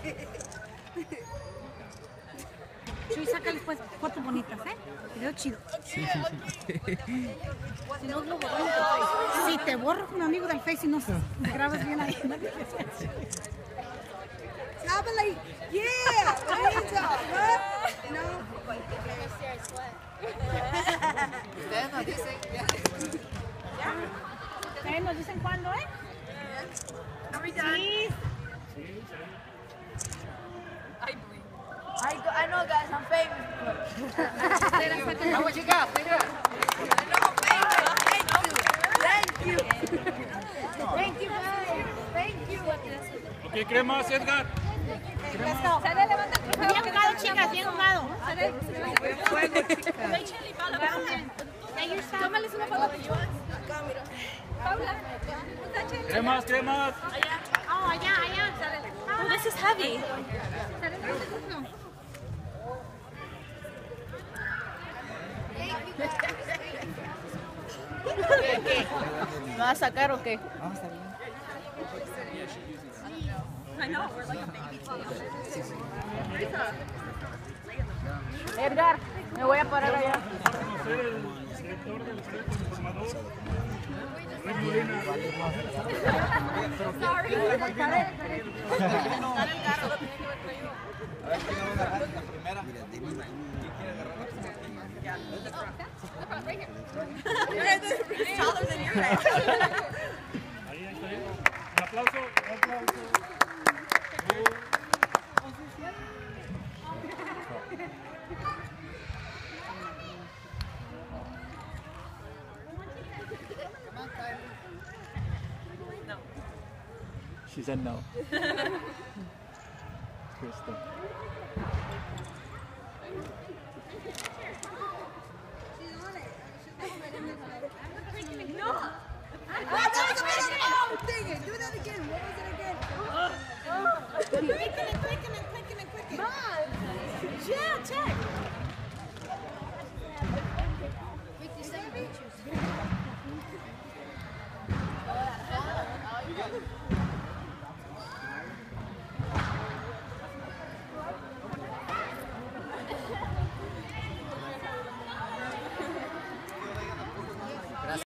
Chuy, sácales pues fotos bonitas, Video chido. Sí. Si no, lo borro del Face. Si te borro con un amigo del Face y no grabas bien ahí. Háblale. Yeah, hands up, No. Ustedes nos dicen. ¿Ustedes nos dicen cuándo, Sí. I know, guys, I'm famous. How much you got? Thank you. Thank you, guys. Thank you. Ok, cremas, Edgar. Let's go. Bien jugado, chicas, bien jugado. Tómales una foto. Paula. Cremas. Oh, allá. Oh, this is heavy. ¿Qué? ¿Me vas a sacar o qué? Vamos a ver. Edgar, me voy a parar allá. Conocer el director del Estudio Transformador. Luis Molina. A ver quién va a agarrar la primera. Ahí está bien. Un aplauso. She said no. Crystal. Dang it. Do that again. What was it again? Clicking it. Yeah, check. 57 pictures.